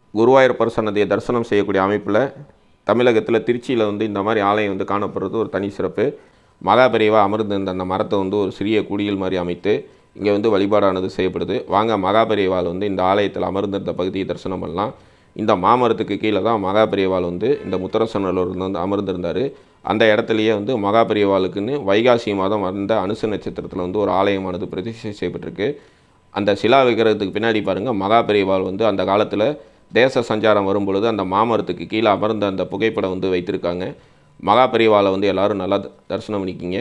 குருவாயூரப்பர் சன்னதியை தரிசனம் செய்யக்கூடிய அமைப்பில் தமிழகத்தில் திருச்சியில் வந்து இந்த மாதிரி ஆலயம் வந்து காணப்படுறது ஒரு தனி சிறப்பு. மகாபெரிவா அமர்ந்திருந்த அந்த மரத்தை வந்து ஒரு சிறிய குடியில் மாதிரி அமைத்து இங்கே வந்து வழிபாடானது செய்யப்படுது. வாங்க மகாபெரிவாள் வந்து இந்த ஆலயத்தில் அமர்ந்திருந்த பகுதியை தரிசனம் பண்ணலாம். இந்த மாமரத்துக்கு கீழே தான் மகாபெரிவாள் வந்து இந்த முத்தரசநல்லூர் வந்து அமர்ந்திருந்தார். அந்த இடத்துலையே வந்து மகாபெரிவாளுக்குன்னு வைகாசி மாதம் வந்த அனுச நட்சத்திரத்தில் வந்து ஒரு ஆலயமானது பிரதிஷ்டை செய்யப்பட்டிருக்கு. அந்த சிலா விக்கிரகத்துக்கு பின்னாடி பாருங்கள், மகாபெரிவாள் வந்து அந்த காலத்தில் தேச சஞ்சாரம் வரும்பொழுது அந்த மாமரத்துக்கு கீழே அமர்ந்த அந்த புகைப்படம் வந்து வைத்திருக்காங்க. மகாபெரிவாளை வந்து எல்லாரும் நல்லா தரிசனம் பண்ணிக்கிங்க.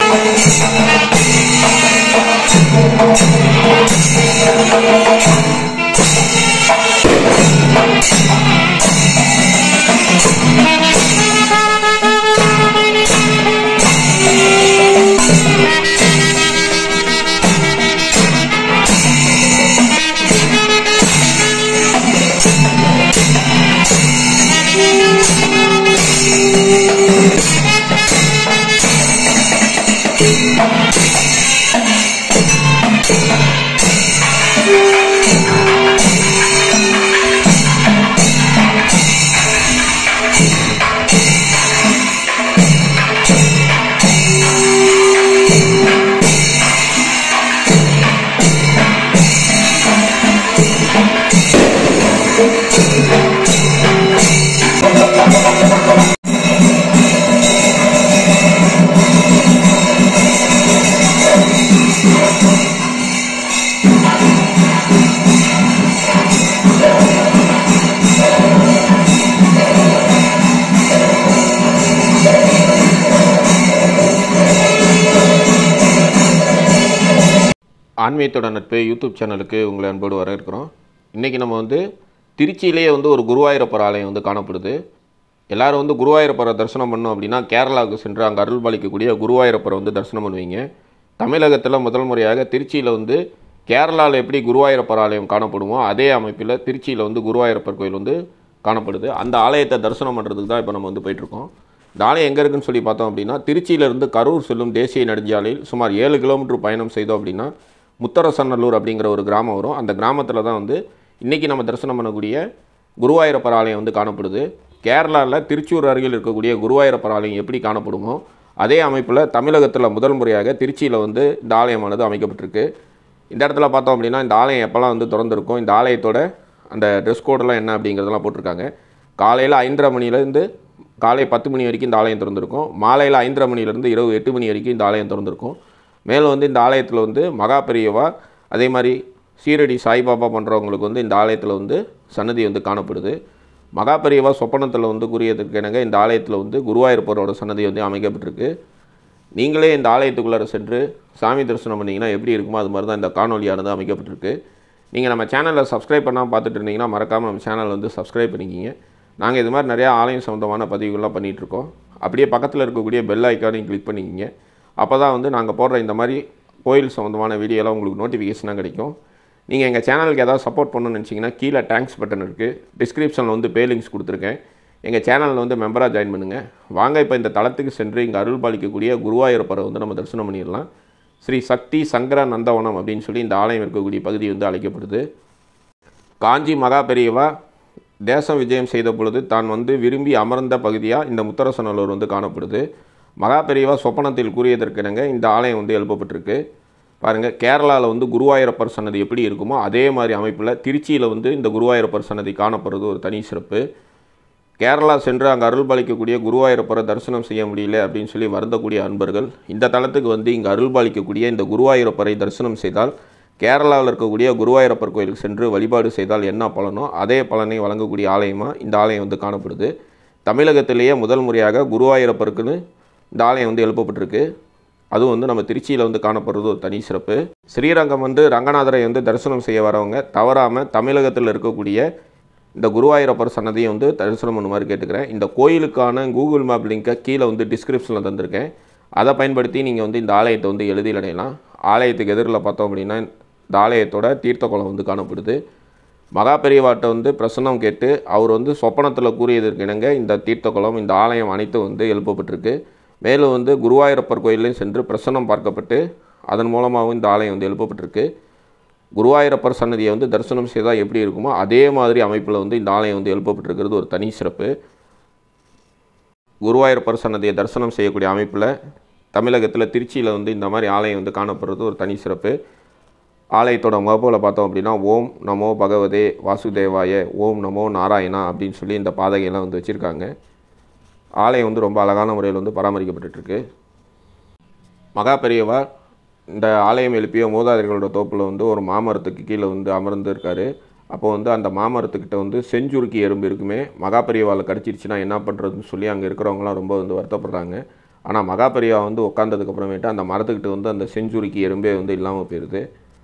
ஆன்மீகத்தோட நட்பு யூடியூப் சேனலுக்கு உங்களை அன்போடு வரவேற்கிறோம். இன்றைக்கி நம்ம வந்து திருச்சியிலேயே வந்து ஒரு குருவாயூரப்பர் ஆலயம் வந்து காணப்படுது. எல்லோரும் வந்து குருவாயூரப்பரை தரிசனம் பண்ணோம் அப்படின்னா கேரளாவுக்கு சென்று அங்கே அருள் பாலிக்கக்கூடிய குருவாயூரப்பரை வந்து தரிசனம் பண்ணுவீங்க. தமிழகத்தில் முதல் முறையாக திருச்சியில் வந்து கேரளாவில் எப்படி குருவாயூரப்பர் ஆலயம் காணப்படுமோ அதே அமைப்பில் திருச்சியில் வந்து குருவாயூரப்பர் கோயில் வந்து காணப்படுது. அந்த ஆலயத்தை தரிசனம் பண்ணுறதுக்கு தான் இப்போ நம்ம வந்து போயிட்டுருக்கோம். இந்த ஆலயம் எங்கே இருக்குன்னு சொல்லி பார்த்தோம் அப்படின்னா, திருச்சியிலேருந்து கரூர் செல்லும் தேசிய நெடுஞ்சாலையில் சுமார் 7 கிலோமீட்டர் பயணம் செய்தோம் அப்படின்னா முத்தரசநல்லூர் அப்படிங்கிற ஒரு கிராமம் வரும். அந்த கிராமத்தில் தான் வந்து இன்றைக்கி நம்ம தரிசனம் பண்ணக்கூடிய குருவாயூரப்பர் ஆலயம் வந்து காணப்படுது. கேரளாவில் திருச்சூர் அருகில் இருக்கக்கூடிய குருவாயூரப்பர் ஆலயம் எப்படி காணப்படுமோ அதே அமைப்பில் தமிழகத்தில் முதல் முறையாக திருச்சியில் வந்து இந்த ஆலயமானது அமைக்கப்பட்டிருக்கு. இந்த இடத்துல பார்த்தோம் அப்படின்னா இந்த ஆலயம் எப்போல்லாம் வந்து திறந்திருக்கும், இந்த ஆலயத்தோட அந்த ட்ரெஸ் கோடெல்லாம் என்ன அப்படிங்கிறதெல்லாம் போட்டிருக்காங்க. காலையில் 5:30 மணிலேருந்து காலை 10 மணி வரைக்கும் இந்த ஆலயம் திறந்திருக்கும். மாலையில் 5:30 மணிலேருந்து இரவு 8 மணி வரைக்கும் இந்த ஆலயம் திறந்திருக்கும். மேலும் வந்து இந்த ஆலயத்தில் வந்து மகாபெரிவா அதே மாதிரி சீரடி சாய்பாபா பண்ணுறவங்களுக்கு வந்து இந்த ஆலயத்தில் வந்து சன்னதி வந்து காணப்படுது. மகாபெரிவா சொப்பனத்தில் வந்து கூறியதற்கு இணங்க இந்த ஆலயத்தில் வந்து குருவாயூரப்பரோட சன்னதி வந்து அமைக்கப்பட்டிருக்கு. நீங்களே இந்த ஆலயத்துக்குள்ளே சென்று சாமி தரிசனம் பண்ணிங்கன்னா எப்படி இருக்குமோ அது மாதிரி தான் இந்த காணொலியானது அமைக்கப்பட்டிருக்கு. நீங்கள் நம்ம சேனலில் சப்ஸ்கிரைப் பண்ணால் பார்த்துட்டு இருந்தீங்கன்னா மறக்காமல் நம்ம சேனல் வந்து சப்ஸ்கிரைப் பண்ணிக்கிங்க. நாங்கள் இது மாதிரி நிறையா ஆலயம் சம்மந்தமான பதிவுகள்லாம் பண்ணிகிட்ருக்கோம். அப்படியே பக்கத்தில் இருக்கக்கூடிய பெல் ஐக்கானையும் கிளிக் பண்ணிக்கிங்க. அப்போ தான் வந்து நாங்கள் போடுற இந்த மாதிரி கோயில் சம்மந்தமான வீடியோலாம் உங்களுக்கு நோட்டிஃபிகேஷனாக கிடைக்கும். நீங்கள் எங்கள் சேனலுக்கு ஏதாவது சப்போர்ட் பண்ணணும்னு நினச்சிங்கன்னா கீழே தேங்க்ஸ் பட்டன் இருக்குது. டிஸ்கிரிப்ஷனில் வந்து பே லிங்க்ஸ் கொடுத்துருக்கேன். எங்கள் சேனலில் வந்து மெம்பராக ஜாயின் பண்ணுங்கள். வாங்க இப்போ இந்த தளத்துக்கு சென்று இங்கே அருள் பாலிக்கக்கூடிய குருவாயூரப்பரை வந்து நம்ம தரிசனம் பண்ணிடலாம். ஸ்ரீ சக்தி சங்கர நந்தவனம் அப்படின்னு சொல்லி இந்த ஆலயம் இருக்கக்கூடிய பகுதி வந்து அழைக்கப்படுது. காஞ்சி மகாபெரிவா தேசம் விஜயம் செய்த பொழுது தான் வந்து விரும்பி அமர்ந்த பகுதியாக இந்த முத்தரசநல்லூர் வந்து காணப்படுது. மகாபெரிவா சொப்பனத்தில் கூறியதற்கிணங்க இந்த ஆலயம் வந்து எழுப்பப்பட்டிருக்கு. பாருங்கள், கேரளாவில் வந்து குருவாயூரப்பர் சன்னதி எப்படி இருக்குமோ அதே மாதிரி அமைப்பில் திருச்சியில் வந்து இந்த குருவாயூரப்பர் சன்னதி காணப்படுறது ஒரு தனி சிறப்பு. கேரளா சென்று அங்கே அருள் பாலிக்கக்கூடிய குருவாயூரப்பரை தரிசனம் செய்ய முடியல அப்படின்னு சொல்லி வருந்தக்கூடிய அன்பர்கள் இந்த தலத்துக்கு வந்து இங்கே அருள் பாலிக்கக்கூடிய இந்த குருவாயூரப்பரை தரிசனம் செய்தால் கேரளாவில் இருக்கக்கூடிய குருவாயூரப்பர் கோயிலுக்கு சென்று வழிபாடு செய்தால் என்ன பலனோ அதே பலனை வழங்கக்கூடிய ஆலயமாக இந்த ஆலயம் வந்து காணப்படுது. தமிழகத்திலேயே முதல் முறையாக குருவாயூரப்பருக்குன்னு இந்த ஆலயம் வந்து எழுப்பப்பட்டிருக்கு. அதுவும் வந்து நம்ம திருச்சியில் வந்து காணப்படுறது ஒரு தனி சிறப்பு. ஸ்ரீரங்கம் வந்து ரங்கநாதரை வந்து தரிசனம் செய்ய வரவங்க தவறாமல் தமிழகத்தில் இருக்கக்கூடிய இந்த குருவாயூரப்பர் சன்னதியை வந்து தரிசனம் பண்ணுமாறு கேட்டுக்கிறேன். இந்த கோயிலுக்கான கூகுள் மேப் லிங்கை கீழே வந்து டிஸ்கிரிப்ஷனில் தந்திருக்கேன். அதை பயன்படுத்தி நீங்கள் வந்து இந்த ஆலயத்தை வந்து எளிதில் அடையலாம். ஆலயத்துக்கு எதிரில் பார்த்தோம் அப்படின்னா இந்த ஆலயத்தோட தீர்த்த குளம் வந்து காணப்படுது. மகாபெரிவாட்ட வந்து பிரசன்னம் கேட்டு அவர் வந்து சொப்பனத்தில் கூறியதற்கு இணங்க இந்த தீர்த்த குளம் இந்த ஆலயம் அனைத்தும் வந்து எழுப்பப்பட்டிருக்கு. மேலும் வந்து குருவாயூரப்பர் கோயிலையும் சென்று பிரசன்னம் பார்க்கப்பட்டு அதன் மூலமாகவும் இந்த ஆலயம் வந்து எழுப்பப்பட்டிருக்கு. குருவாயூரப்பர் சன்னதியை வந்து தரிசனம் செய்தால் எப்படி இருக்குமோ அதே மாதிரி அமைப்பில் வந்து இந்த ஆலயம் வந்து எழுப்பப்பட்டிருக்கிறது ஒரு தனி சிறப்பு. குருவாயூரப்பர் சன்னதியை தரிசனம் செய்யக்கூடிய அமைப்பில் தமிழகத்தில் திருச்சியில் வந்து இந்த மாதிரி ஆலயம் வந்து காணப்படுறது ஒரு தனி சிறப்பு. ஆலயத்தோட முகப்பில் பார்த்தோம் அப்படின்னா ஓம் நமோ பகவதே வாசுதேவாய, ஓம் நமோ நாராயணா அப்படின்னு சொல்லி இந்த பாதகையெல்லாம் வந்து வச்சுருக்காங்க. ஆலயம் வந்து ரொம்ப அழகான முறையில் வந்து பராமரிக்கப்பட்டுருக்கு. மகா பெரியவா இந்த ஆலயம் எழுப்பிய மூதாதையர்களோட தோப்பில் வந்து ஒரு மாமரத்துக்கு கீழே வந்து அமர்ந்து இருக்கார். அப்போ வந்து அந்த மாமரத்துக்கிட்ட வந்து செஞ்சுருக்கி எறும்பு இருக்குமே, மகா பெரியவாவில் கடிச்சிருச்சுன்னா என்ன பண்ணுறதுன்னு சொல்லி அங்கே இருக்கிறவங்களாம் ரொம்ப வந்து வருத்தப்படுறாங்க. ஆனால் மகா பெரியவா வந்து உட்காந்ததுக்கப்புறமேட்டு அந்த மரத்துக்கிட்ட வந்து அந்த செஞ்சுருக்கி எறும்பே வந்து இல்லாமல் போயிடுது.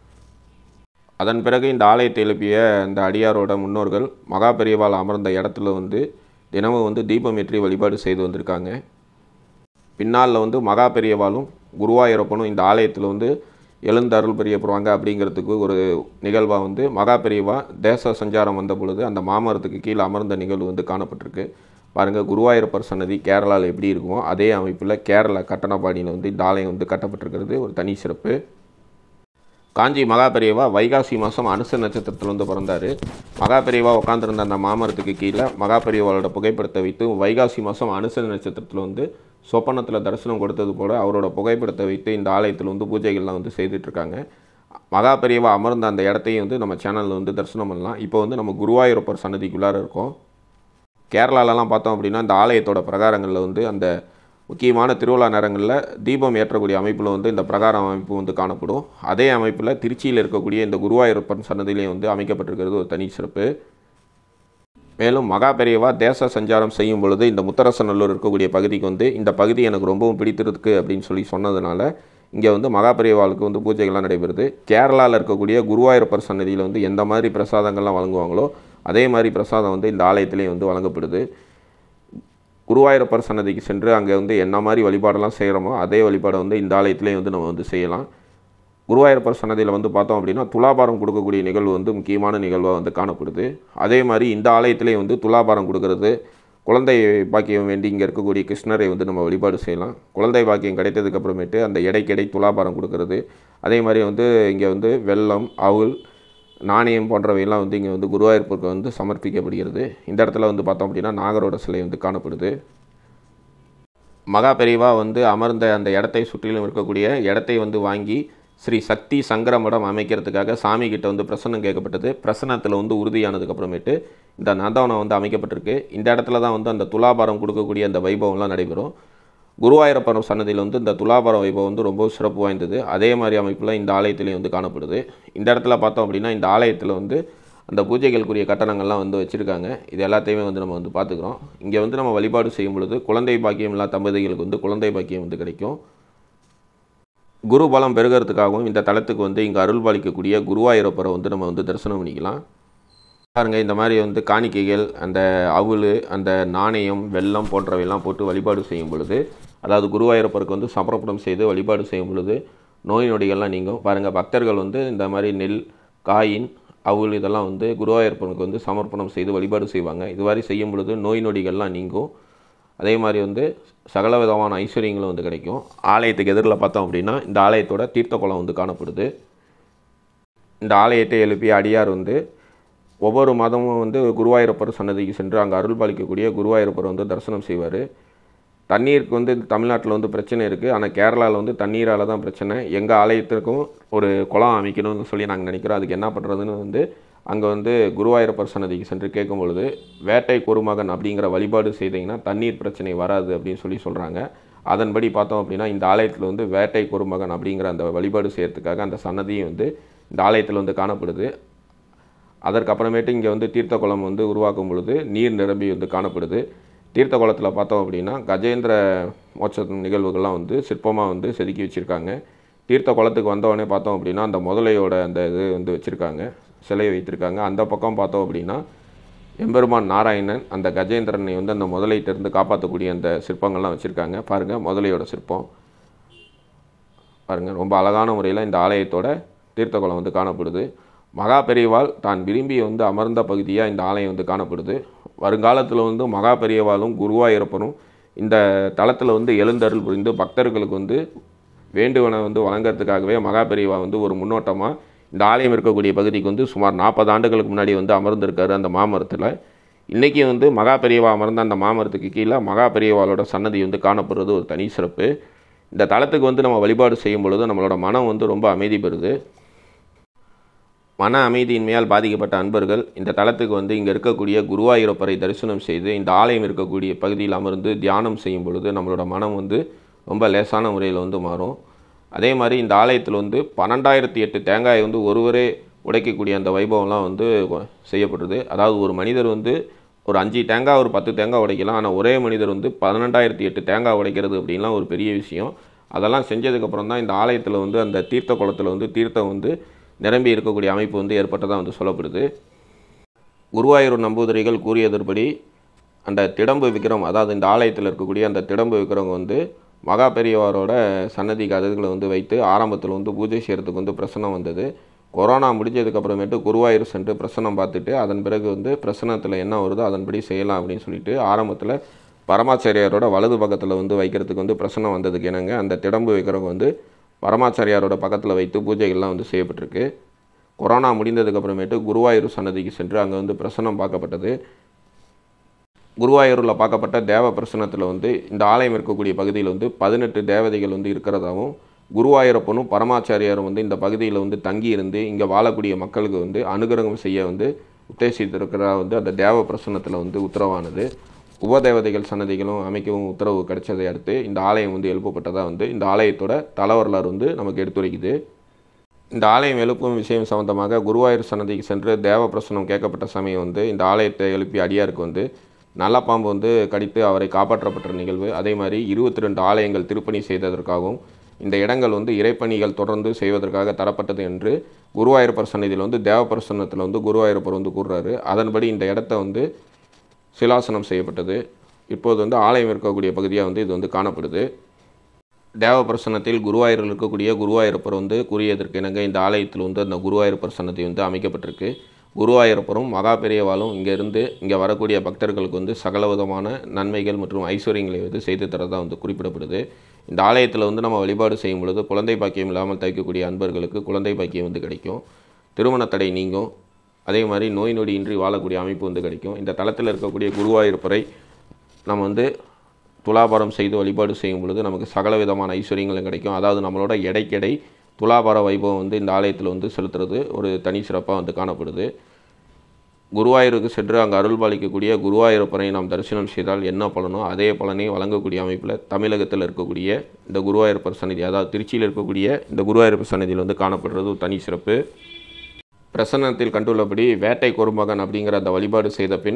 அதன் பிறகு இந்த ஆலயத்தை எழுப்பிய இந்த அடியாரோட முன்னோர்கள் மகா பெரியவாள் அமர்ந்த இடத்துல வந்து தினமும் வந்து தீபம் ஏற்றி வழிபாடு செய்து வந்திருக்காங்க. பின்னால் வந்து மகா பெரியவாளும் குருவாயூரப்பனும் இந்த ஆலயத்தில் வந்து எழுந்து அருள் பெரிய போகிறாங்க அப்படிங்கிறதுக்கு ஒரு நிகழ்வாக வந்து மகா பெரியவா தேச சஞ்சாரம் வந்த பொழுது அந்த மாமரத்துக்கு கீழே அமர்ந்த நிகழ்வு வந்து காணப்பட்டிருக்கு. பாருங்கள், குருவாயூரப்பர் சன்னதி கேரளாவில் எப்படி இருக்குமோ அதே அமைப்பில் கேரளா கட்டணப்பாடியில் வந்து இந்த ஆலயம் வந்து கட்டப்பட்டிருக்கிறது ஒரு தனி சிறப்பு. காஞ்சி மகா பெரியவா வைகாசி மாதம் அனுச நட்சத்திரத்தில் வந்து பிறந்தார். மகா பெரியவா உட்காந்துருந்த அந்த மாமரத்துக்கு கீழே மகா பெரியவாளோட புகைப்படத்தை வைத்து வைகாசி மாதம் அனுச நட்சத்திரத்தில் வந்து சொப்பனத்தில் தரிசனம் கொடுத்தது போல் அவரோட புகைப்படத்தை வைத்து இந்த ஆலயத்தில் வந்து பூஜைகள்லாம் வந்து செய்துட்ருக்காங்க. மகா பெரியவா அமர்ந்த அந்த இடத்தையும் வந்து நம்ம சேனலில் வந்து தரிசனம் பண்ணலாம். இப்போ வந்து நம்ம குருவாயூரப்பர் சன்னதிக்குள்ளார இருக்கோம். கேரளாலலாம் பார்த்தோம் அப்படின்னா இந்த ஆலயத்தோட பிரகாரங்களில் வந்து அந்த முக்கியமான திருவிழா நேரங்களில் தீபம் ஏற்றக்கூடிய அமைப்பில் வந்து இந்த பிரகாரம் அமைப்பு வந்து காணப்படும். அதே அமைப்பில் திருச்சியில் இருக்கக்கூடிய இந்த குருவாயூரப்பன் சன்னதியிலையும் வந்து அமைக்கப்பட்டிருக்கிறது ஒரு தனி சிறப்பு. மேலும் மகா பெரியவா தேச சஞ்சாரம் செய்யும் பொழுது இந்த முத்தரசநல்லூர் இருக்கக்கூடிய பகுதிக்கு வந்து இந்த பகுதி எனக்கு ரொம்பவும் பிடித்திருக்கு அப்படின்னு சொல்லி சொன்னதுனால இங்கே வந்து மகா பெரியவாளுக்கு வந்து பூஜைகள்லாம் நடைபெறுது. கேரளாவில் இருக்கக்கூடிய குருவாயூரப்பர் சன்னதியில் வந்து எந்த மாதிரி பிரசாதங்கள்லாம் வழங்குவாங்களோ அதே மாதிரி பிரசாதம் வந்து இந்த ஆலயத்திலையும் வந்து வழங்கப்படுது. குருவாயூரப்பர் சன்னதிக்கு சென்று அங்கே வந்து என்ன மாதிரி வழிபாடெல்லாம் செய்கிறோமோ அதே வழிபாடை வந்து இந்த ஆலயத்திலையும் வந்து நம்ம வந்து செய்யலாம். குருவாயூரப்பர் சன்னதியில் வந்து பார்த்தோம் அப்படின்னா துலாபாரம் கொடுக்கக்கூடிய நிகழ்வு வந்து முக்கியமான நிகழ்வாக வந்து காணப்படுது. அதே மாதிரி இந்த ஆலயத்திலையும் வந்து துலாபாரம் கொடுக்கறது, குழந்தை பாக்கியம் வேண்டி இங்கே இருக்கக்கூடிய கிருஷ்ணரை வந்து நம்ம வழிபாடு செய்யலாம். குழந்தை பாக்கியம் கிடைத்ததுக்கப்புறமேட்டு அந்த எடைக்கெடை துலாபாரம் கொடுக்கறது, அதே மாதிரி வந்து இங்கே வந்து வெல்லம், அவுல், நாணயம் போன்றவையெல்லாம் வந்து இங்கே வந்து குருவாயூரப்பருக்கு வந்து சமர்ப்பிக்கப்படுகிறது. இந்த இடத்துல வந்து பார்த்தோம் அப்படின்னா நாகரோட சிலை வந்து காணப்படுது. மகா பெரியவா வந்து அமர்ந்த அந்த இடத்தை சுற்றிலும் இருக்கக்கூடிய இடத்தை வந்து வாங்கி ஸ்ரீ சக்தி சங்கர மடம் அமைக்கிறதுக்காக சாமி கிட்ட வந்து பிரசன்னம் கேட்கப்பட்டது. பிரசன்னத்தில் வந்து உறுதியானதுக்கப்புறமேட்டு இந்த நந்தவனம் வந்து அமைக்கப்பட்டிருக்கு. இந்த இடத்துல தான் வந்து அந்த துலாபாரம் கொடுக்கக்கூடிய அந்த வைபவம்லாம் நடைபெறும். குருவாயூரப்பர் சன்னதியில் வந்து இந்த துலாபார வைபவம் வந்து ரொம்ப சிறப்பு வாய்ந்தது. அதே மாதிரி அமைப்பில் இந்த ஆலயத்திலையும் வந்து காணப்படுது. இந்த இடத்துல பார்த்தோம் அப்படின்னா இந்த ஆலயத்தில் வந்து அந்த பூஜைகளுக்குரிய கட்டணங்கள்லாம் வந்து வச்சுருக்காங்க. இது எல்லாத்தையுமே வந்து நம்ம வந்து பார்த்துக்கிறோம். இங்கே வந்து நம்ம வழிபாடு செய்யும் பொழுது குழந்தை பாக்கியம் இல்லா தம்பதிகளுக்கு வந்து குழந்தை பாக்கியம் வந்து கிடைக்கும். குரு பலம் பெருகிறதுக்காகவும் இந்த தலத்துக்கு வந்து இங்கே அருள் பாலிக்கக்கூடிய குருவாயூரப்பரை வந்து நம்ம வந்து தரிசனம் பண்ணிக்கலாம். பாருங்க, இந்த மாதிரி வந்து காணிக்கைகள், அந்த அவுள், அந்த நாணயம், வெல்லம் போன்றவையெல்லாம் போட்டு வழிபாடு செய்யும் பொழுது, அதாவது குருவாயூரப்பருக்கு வந்து சமர்ப்பணம் செய்து வழிபாடு செய்யும் பொழுது நோய் நொடிகள்லாம் நீங்கும். பாருங்கள், பக்தர்கள் வந்து இந்த மாதிரி நெல், காயின், அவுள் இதெல்லாம் வந்து குருவாயூரப்பனுக்கு வந்து சமர்ப்பணம் செய்து வழிபாடு செய்வாங்க. இது மாதிரி செய்யும் பொழுது நோய் நொடிகள்லாம் நீங்கும். அதே மாதிரி வந்து சகல விதமான ஐஸ்வர்யங்களும் வந்து கிடைக்கும். ஆலயத்துக்கு எதிரில் பார்த்தோம் அப்படின்னா இந்த ஆலயத்தோட தீர்த்த குளம் வந்து காணப்படுது. இந்த ஆலயத்தை எழுப்பிய அடியார் வந்து ஒவ்வொரு மாதமும் வந்து குருவாயூரப்பர் சன்னதிக்கு சென்று அங்கே அருள் பாலிக்கக்கூடிய குருவாயூரப்பர் வந்து தரிசனம் செய்வார். தண்ணீருக்கு வந்து தமிழ்நாட்டில் வந்து பிரச்சனை இருக்குது. ஆனால் கேரளாவில் வந்து தண்ணீரால் தான் பிரச்சனை. எங்கள் ஆலயத்திற்கும் ஒரு குளம் அமைக்கணும்னு சொல்லி நாங்கள் நினைக்கிறோம். அதுக்கு என்ன பண்ணுறதுன்னு வந்து அங்கே வந்து குருவாயூரப்பர் சன்னதிக்கு சென்று கேட்கும் பொழுது வேட்டை குருமகன் அப்படிங்கிற வழிபாடு செய்தீங்கன்னா தண்ணீர் பிரச்சனை வராது அப்படின்னு சொல்லி சொல்கிறாங்க. அதன்படி பார்த்தோம் அப்படின்னா இந்த ஆலயத்தில் வந்து வேட்டை குருமகன் அப்படிங்கிற அந்த வழிபாடு செய்கிறதுக்காக அந்த சன்னதியும் வந்து இந்த ஆலயத்தில் வந்து காணப்படுது. அதற்கப்புறமேட்டு இங்கே வந்து தீர்த்த குளம் வந்து உருவாக்கும் பொழுது நீர் நிரம்பி வந்து காணப்படுது. தீர்த்த குளத்தில் பார்த்தோம் அப்படின்னா கஜேந்திர மோட்ச நிகழ்வுகள்லாம் வந்து சிற்பமாக வந்து செதுக்கி வச்சுருக்காங்க. தீர்த்த குளத்துக்கு வந்தவொடனே பார்த்தோம் அப்படின்னா அந்த முதலையோட அந்த இது வந்து வச்சுருக்காங்க, சிலையை வைத்திருக்காங்க. அந்த பக்கம் பார்த்தோம் அப்படின்னா எம்பெருமான் நாராயணன் அந்த கஜேந்திரனை வந்து அந்த முதலையிட்டிருந்து காப்பாற்றக்கூடிய அந்த சிற்பங்கள்லாம் வச்சுருக்காங்க. பாருங்கள், முதலையோட சிற்பம் பாருங்கள், ரொம்ப அழகான முறையில் இந்த ஆலயத்தோட தீர்த்த குளம் வந்து காணப்படுது. மகா பெரியவாள் தான் விரும்பி வந்து அமர்ந்த பகுதியாக இந்த ஆலயம் வந்து காணப்படுது. வருங்காலத்தில் வந்து மகா பெரியவாளும் குருவாயூரப்பனும் இந்த தலத்தில் வந்து எழுந்தருள் புரிந்து பக்தர்களுக்கு வந்து வேண்டுவனை வந்து வழங்கிறதுக்காகவே மகா பெரியவா வந்து ஒரு முன்னோட்டமாக இந்த ஆலயம் இருக்கக்கூடிய பகுதிக்கு வந்து சுமார் 40 ஆண்டுகளுக்கு முன்னாடி வந்து அமர்ந்திருக்காரு அந்த மாமரத்தில். இன்றைக்கி வந்து மகா பெரியவா அமர்ந்த அந்த மாமரத்துக்கு கீழே மகா பெரியவாளோட சன்னதி வந்து காணப்படுறது ஒரு தனி சிறப்பு. இந்த தலத்துக்கு வந்து நம்ம வழிபாடு செய்யும் பொழுது நம்மளோட மனம் வந்து ரொம்ப அமைதி பெறுது. மன அமைதியின்மையால் பாதிக்கப்பட்ட அன்பர்கள் இந்த தலத்துக்கு வந்து இங்கே இருக்கக்கூடிய குருவாயூரப்பரை தரிசனம் செய்து இந்த ஆலயம் இருக்கக்கூடிய பகுதியில் அமர்ந்து தியானம் செய்யும் பொழுது நம்மளோட மனம் வந்து ரொம்ப லேசான முறையில் வந்து மாறும். அதே மாதிரி இந்த ஆலயத்தில் வந்து 12,008 தேங்காய் வந்து ஒருவரே உடைக்கக்கூடிய அந்த வைபவம்லாம் வந்து செய்யப்படுது. அதாவது ஒரு மனிதர் வந்து ஒரு 5 தேங்காய் ஒரு 10 தேங்காய் உடைக்கலாம். ஆனால் ஒரே மனிதர் வந்து 12,008 தேங்காய் உடைக்கிறது அப்படின்லாம் ஒரு பெரிய விஷயம். அதெல்லாம் செஞ்சதுக்கப்புறம் தான் இந்த ஆலயத்தில் வந்து அந்த தீர்த்த குளத்தில் வந்து தீர்த்தம் வந்து நிரம்பி இருக்கக்கூடிய அமைப்பு வந்து ஏற்பட்டதாக வந்து சொல்லப்படுது. குருவாயூர் நம்பூதிரிகள் கூறியதற்படி அந்த திடம்பு விக்கிரம், அதாவது இந்த ஆலயத்தில் இருக்கக்கூடிய அந்த திடம்பு விக்கிரம் வந்து மகா பெரியவாரோட சன்னதி கதவுகளை வந்து வைத்து ஆரம்பத்தில் வந்து பூஜை செய்கிறதுக்கு வந்து பிரசனம் வந்தது. கொரோனா முடிஞ்சதுக்கப்புறமேட்டு குருவாயூர் சென்று பிரசனம் பார்த்துட்டு அதன் பிறகு வந்து பிரசனத்தில் என்ன வருதோ அதன்படி செய்யலாம் அப்படின்னு சொல்லிட்டு ஆரம்பத்தில் பரமாச்சாரியாரோட வலது பக்கத்தில் வந்து வைக்கிறதுக்கு வந்து பிரசனம் வந்ததுக்கு என்னங்க அந்த திடம்பு விக்கிரம் வந்து பரமாச்சாரியாரோட பக்கத்தில் வைத்து பூஜைகள்லாம் வந்து செய்யப்பட்டிருக்கு. கொரோனா முடிந்ததுக்கப்புறமேட்டு குருவாயூர் சன்னதிக்கு சென்று அங்கே வந்து பிரசனம் பார்க்கப்பட்டது. குருவாயூரில் பார்க்கப்பட்ட தேவ பிரசனத்தில் வந்து இந்த ஆலயம் இருக்கக்கூடிய பகுதியில் வந்து 18 தேவதைகள் வந்து இருக்கிறதாகவும் குருவாயூரப்பனும் பரமாச்சாரியாரும் வந்து இந்த பகுதியில் வந்து தங்கி இருந்து இங்கே வாழக்கூடிய மக்களுக்கு வந்து அனுகிரகம் செய்ய வந்து உத்தேசித்திருக்கிறதா வந்து அந்த தேவ பிரசனத்தில் வந்து உத்தரவானது. உபதேவதைகள் சன்னதிகளும் அமைக்கவும் உத்தரவு கிடைச்சதை அடுத்து இந்த ஆலயம் வந்து எழுப்பப்பட்டதாக வந்து இந்த ஆலயத்தோட தலவரலாறு வந்து நமக்கு எடுத்துரைக்குது. இந்த ஆலயம் எழுப்பும் விஷயம் சம்பந்தமாக குருவாயூர் சன்னதிக்கு சென்று தேவ பிரசனம் கேட்கப்பட்ட சமயம் வந்து இந்த ஆலயத்தை எழுப்பி அடியாருக்கு வந்து நல்ல பாம்பு வந்து கடித்து அவரை காப்பாற்றப்பட்ட நிகழ்வு. அதே மாதிரி 22 ஆலயங்கள் திருப்பணி செய்ததற்காகவும் இந்த இடங்கள் வந்து இறைப்பணிகள் தொடர்ந்து செய்வதற்காக தரப்பட்டது என்று குருவாயூரப்பர் சன்னதியில் வந்து தேவ பிரசன்னத்தில் வந்து குருவாயூரப்பர் வந்து கூறுறாரு. அதன்படி இந்த இடத்த வந்து சிலாசனம் செய்யப்பட்டது. இப்போது வந்து ஆலயம் இருக்கக்கூடிய பகுதியாக வந்து இது வந்து காணப்படுது. தேவ பிரசன்னத்தில் குருவாயூரில் இருக்கக்கூடிய குருவாயூரப்பர் வந்து கூறியதற்கு இணங்க இந்த ஆலயத்தில் வந்து அந்த குருவாயூரப்பர் சன்னதி வந்து அமைக்கப்பட்டிருக்கு. குருவாயூரப்பரும் மகா பெரியவாளும் இங்கே வரக்கூடிய பக்தர்களுக்கு வந்து சகலவிதமான நன்மைகள் மற்றும் ஐஸ்வர்யங்களை வந்து செய்து தரதாக வந்து குறிப்பிடப்படுது. இந்த ஆலயத்தில் வந்து நம்ம வழிபாடு செய்யும் பொழுது குழந்தை பாக்கியம் இல்லாமல் தவிக்கக்கூடிய அன்பர்களுக்கு குழந்தை பாக்கியம் வந்து கிடைக்கும். திருமண தடை நீங்கும். அதே மாதிரி நோய் நொடி இன்றி வாழக்கூடிய அமைப்பு வந்து கிடைக்கும். இந்த தலத்தில் இருக்கக்கூடிய குருவாயூரப்பரை நம்ம வந்து துலாபாரம் செய்து வழிபாடு செய்யும் பொழுது நமக்கு சகல விதமான ஐஸ்வர்யங்களும் கிடைக்கும். அதாவது நம்மளோட எடைக்கெடை துலாபார வைபவம் வந்து இந்த ஆலயத்தில் வந்து செலுத்துறது ஒரு தனி சிறப்பாக வந்து காணப்படுது. குருவாயூருக்கு சென்று அங்கே அருள்பாலிக்கக்கூடிய குருவாயூரப்பரை நாம் தரிசனம் செய்தால் என்ன பலனோ அதே பலனை வழங்கக்கூடிய அமைப்பில் தமிழகத்தில் இருக்கக்கூடிய இந்த குருவாயூரப்பர் சன்னதி, அதாவது திருச்சியில் இருக்கக்கூடிய இந்த குருவாயூரப்பர் சன்னதியில் வந்து காணப்படுறது ஒரு தனி சிறப்பு. பிரசன்னத்தில் கண்டுள்ளபடி வேட்டை குறுமகன் அப்படிங்கிற அந்த வழிபாடு செய்த பின்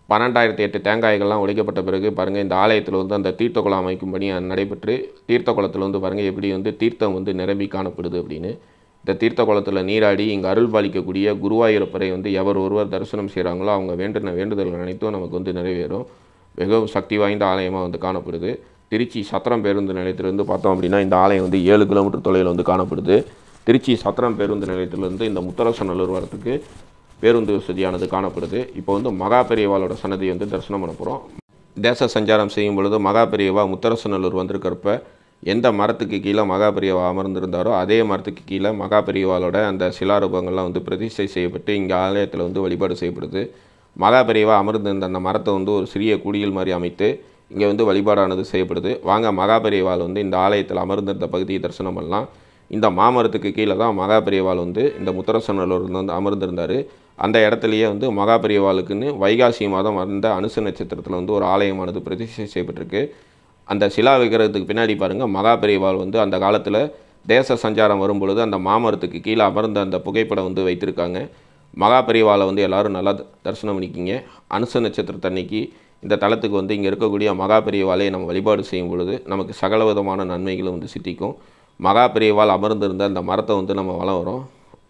12,008 தேங்காய்கள்லாம் உடைக்கப்பட்ட பிறகு பாருங்கள் இந்த ஆலயத்தில் வந்து அந்த தீர்த்த குளம் அமைக்கும் பணி நடைபெற்று தீர்த்த குளத்தில் வந்து பாருங்கள் எப்படி வந்து தீர்த்தம் வந்து நிரம்பி காணப்படுது அப்படின்னு. இந்த தீர்த்த குளத்தில் நீராடி இங்கே அருள் பாலிக்கக்கூடிய குருவாயூரப்பரை வந்து எவர் ஒருவர் தரிசனம் செய்கிறாங்களோ அவங்க வேண்டுதல்கள் அனைத்தும் நமக்கு வந்து நிறைவேறும். மிகவும் சக்தி வாய்ந்த ஆலயமாக வந்து காணப்படுது. திருச்சி சத்திரம் பேருந்து நிலையத்திலிருந்து பார்த்தோம் அப்படின்னா இந்த ஆலயம் வந்து 7 கிலோமீட்டர் தொலைவில் வந்து காணப்படுது. திருச்சி சத்திரம் பேருந்து நிலையத்திலிருந்து இந்த முத்தரசநல்லூர் வரத்துக்கு பேருந்து வசதியானது காணப்படுது. இப்போ வந்து மகா பெரியவாளோட சன்னதியை வந்து தரிசனம் பண்ண போகிறோம். தேச சஞ்சாரம் செய்யும் பொழுது மகா பெரியவா முத்தரசநல்லூர் வந்திருக்கிறப்ப எந்த மரத்துக்கு கீழே மகா பெரியவா அமர்ந்திருந்தாரோ அதே மரத்துக்கு கீழே மகா பெரியவாளோட அந்த சிலாரூபங்கள்லாம் வந்து பிரதிஷ்டை செய்யப்பட்டு இங்கே ஆலயத்தில் வந்து வழிபாடு செய்யப்படுது. மகா பெரியவா அமர்ந்திருந்த அந்த மரத்தை வந்து ஒரு சிறிய குடியில் மாதிரி அமைத்து இங்கே வந்து வழிபாடானது செய்யப்படுது. வாங்க மகா பெரியவாள் வந்து இந்த ஆலயத்தில் அமர்ந்திருந்த பகுதியை தரிசனம் பண்ணலாம். இந்த மாமரத்துக்கு கீழே தான் மகா பெரியவாள் வந்து இந்த முத்தரசநல்லூர் வந்து அமர்ந்திருந்தார். அந்த இடத்துலையே வந்து மகா பெரியவாளுக்குன்னு வைகாசி மாதம் வந்த அனுச நட்சத்திரத்தில் வந்து ஒரு ஆலயமானது பிரதிஷ்டை செய்யப்பட்டிருக்கு. அந்த சிலா விக்கிரகத்துக்கு பின்னாடி பாருங்கள் மகா பெரியவாள் வந்து அந்த காலத்தில் தேச சஞ்சாரம் வரும் பொழுது அந்த மாமரத்துக்கு கீழே அமர்ந்த அந்த புகைப்படம் வந்து வைத்திருக்காங்க. மகா பெரியவாளை வந்து எல்லோரும் நல்லா தரிசனம் பண்ணிக்கிங்க. அனுச நட்சத்திரத்தன்னைக்கு இந்த தலத்துக்கு வந்து இங்கே இருக்கக்கூடிய மகா பெரியவாளை நம்ம வழிபாடு செய்யும் பொழுது நமக்கு சகல விதமான நன்மைகளும் வந்து சித்திக்கும். மகா பெரியவாள் அமர்ந்திருந்த அந்த மரத்தை வந்து நம்ம வலம் வரோம்.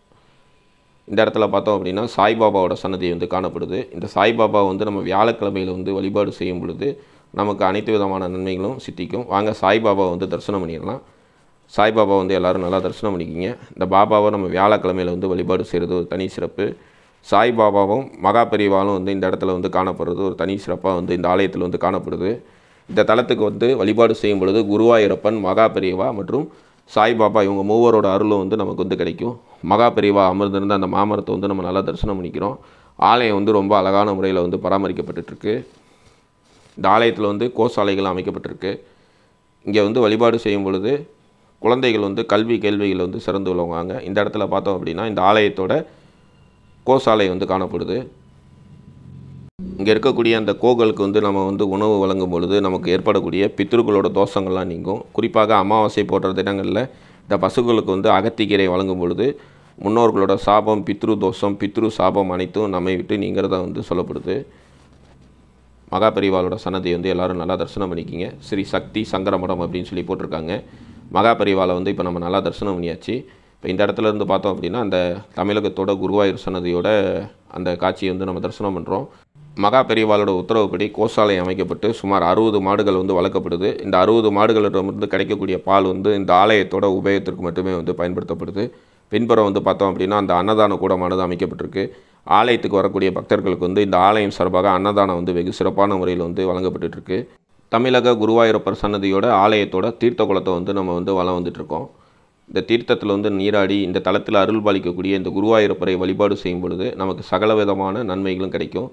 இந்த இடத்துல பார்த்தோம் அப்படின்னா சாய்பாபாவோட சன்னதி வந்து காணப்படுது. இந்த சாய்பாபா வந்து நம்ம வியாழக்கிழமையில் வந்து வழிபாடு செய்யும் பொழுது நமக்கு அனைத்து விதமான நன்மைகளும் சித்திக்கும். வாங்க சாய்பாபா வந்து தரிசனம் பண்ணிடலாம். சாய்பாபா வந்து எல்லோரும் நல்லா தரிசனம் பண்ணிக்கிங்க. இந்த பாபாவை நம்ம வியாழக்கிழமையில் வந்து வழிபாடு செய்கிறது ஒரு தனி சிறப்பு. சாய்பாபாவும் மகா பெரியவாளும் வந்து இந்த இடத்துல வந்து காணப்படுறது ஒரு தனி சிறப்பாக வந்து இந்த ஆலயத்தில் வந்து காணப்படுது. இந்த தலத்துக்கு வந்து வழிபாடு செய்யும் பொழுது குருவாயூரப்பன், மகா பெரியவா மற்றும் சாய்பாபா இவங்க மூவரோட அருளும் வந்து நமக்கு வந்து கிடைக்கும். மகா பெரிவா அமர்ந்திருந்த அந்த மாமரத்தை வந்து நம்ம நல்லா தரிசனம் பண்ணிக்கிறோம். ஆலயம் வந்து ரொம்ப அழகான முறையில் வந்து பராமரிக்கப்பட்டுருக்கு. இந்த ஆலயத்தில் வந்து கோசாலைகள் அமைக்கப்பட்டிருக்கு. இங்கே வந்து வழிபாடு செய்யும் பொழுது குழந்தைகள் வந்து கல்வி கேள்விகள் வந்து சிறந்து விளங்குவாங்க. இந்த இடத்துல பார்த்தோம் அப்படின்னா இந்த ஆலயத்தோட கோசாலை வந்து காணப்படுது. இங்கே இருக்கக்கூடிய அந்த கோகளுக்கு வந்து நம்ம வந்து உணவு வழங்கும் பொழுது நமக்கு ஏற்படக்கூடிய பித்ருக்களோட தோஷங்கள்லாம் நீங்கும். குறிப்பாக அமாவாசை போன்ற தினங்களில் இந்த பசுக்களுக்கு வந்து அகத்திக்கீரை வழங்கும் பொழுது முன்னோர்களோட சாபம், பித்ரு தோஷம், பித்ரு சாபம் அனைத்தும் நம்மை விட்டு நீங்கிறதா வந்து சொல்லப்படுது. மகா பெரிவாளோட சன்னதி வந்து எல்லோரும் நல்லா தரிசனம் பண்ணிக்கிங்க. ஸ்ரீ சக்தி சங்கரமடம் அப்படின்னு சொல்லி போட்டிருக்காங்க. மகா பெரிவாளை வந்து இப்போ நம்ம நல்லா தரிசனம் பண்ணியாச்சு. இப்போ இந்த இடத்துல இருந்து பார்த்தோம் அப்படின்னா அந்த தமிழகத்தோட குருவாயூர் சன்னதியோட அந்த காட்சியை வந்து நம்ம தரிசனம் பண்ணுறோம். மகா பெரிவாளோட உத்தரவுப்படி கோசாலை அமைக்கப்பட்டு சுமார் 60 மாடுகள் வந்து வளர்க்கப்படுது. இந்த 60 மாடுகளிடமிருந்து கிடைக்கக்கூடிய பால் வந்து இந்த ஆலயத்தோட உபயோகத்திற்கு மட்டுமே வந்து பயன்படுத்தப்படுது. பின்புறம் வந்து பார்த்தோம் அப்படின்னா அந்த அன்னதான கூடமானது அமைக்கப்பட்டிருக்கு. ஆலயத்துக்கு வரக்கூடிய பக்தர்களுக்கு வந்து இந்த ஆலயம் சார்பாக அன்னதானம் வந்து வெகு சிறப்பான முறையில் வந்து வழங்கப்பட்டுருக்கு. தமிழக குருவாயூரப்பர் சன்னதியோட ஆலயத்தோட தீர்த்த குளத்தை வந்து நம்ம வந்து வலம் வந்துட்டுருக்கோம். இந்த தீர்த்தத்தில் வந்து நீராடி இந்த தலத்தில் அருள் பாலிக்கக்கூடிய இந்த குருவாயூரப்பரை வழிபாடு செய்யும் பொழுது நமக்கு சகல விதமான நன்மைகளும் கிடைக்கும்.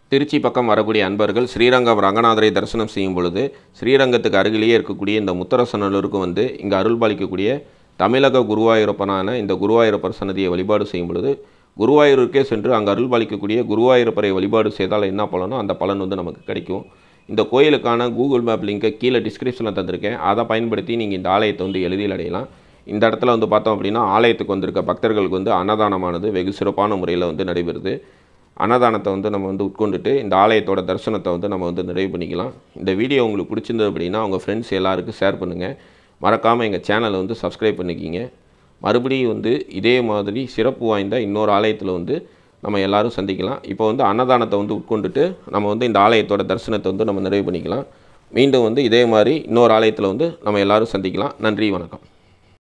திருச்சி பக்கம் வரக்கூடிய அன்பர்கள் ஸ்ரீரங்கம் ரங்கநாதரை தரிசனம் செய்யும் பொழுது ஸ்ரீரங்கத்துக்கு அருகிலேயே இருக்கக்கூடிய இந்த முத்தரசநல்லூருக்கு வந்து இங்கே அருள்பாலிக்கக்கூடிய தமிழக குருவாயூரப்பனான இந்த குருவாயூரப்பர் சன்னதியை வழிபாடு செய்யும் பொழுது குருவாயூருக்கே சென்று அங்கே அருள்பாலிக்கக்கூடிய குருவாயூரப்பரை வழிபாடு செய்தால் என்ன பலனோ அந்த பலன் வந்து நமக்கு கிடைக்கும். இந்த கோயிலுக்கான கூகுள் மேப் லிங்கை கீழே டிஸ்கிரிப்ஷனில் தந்திருக்கேன். அதை பயன்படுத்தி நீங்கள் இந்த ஆலயத்தை வந்து எளிதில் அடையலாம். இந்த இடத்துல வந்து பார்த்தோம் அப்படின்னா ஆலயத்துக்கு வந்திருக்க பக்தர்களுக்கு வந்து அன்னதானமானது வெகு சிறப்பான முறையில் வந்து நடைபெறுது. அன்னதானத்தை வந்து நம்ம வந்து உட்கொண்டுட்டு இந்த ஆலயத்தோட தரிசனத்தை வந்து நம்ம வந்து நிறைவு பண்ணிக்கலாம். இந்த வீடியோ உங்களுக்கு பிடிச்சிருந்தது அப்படின்னா உங்கள் ஃப்ரெண்ட்ஸ் எல்லாருக்கும் ஷேர் பண்ணுங்கள். மறக்காமல் எங்கள் சேனலை வந்து சப்ஸ்கிரைப் பண்ணிக்கிங்க. மறுபடியும் வந்து இதே மாதிரி சிறப்பு வாய்ந்த இன்னொரு ஆலயத்தில் வந்து நம்ம எல்லோரும் சந்திக்கலாம். இப்போ வந்து அன்னதானத்தை வந்து உட்கொண்டுட்டு நம்ம வந்து இந்த ஆலயத்தோட தரிசனத்தை வந்து நம்ம நிறைவு பண்ணிக்கலாம். மீண்டும் வந்து இதே மாதிரி இன்னொரு ஆலயத்தில் வந்து நம்ம எல்லோரும் சந்திக்கலாம். நன்றி, வணக்கம்.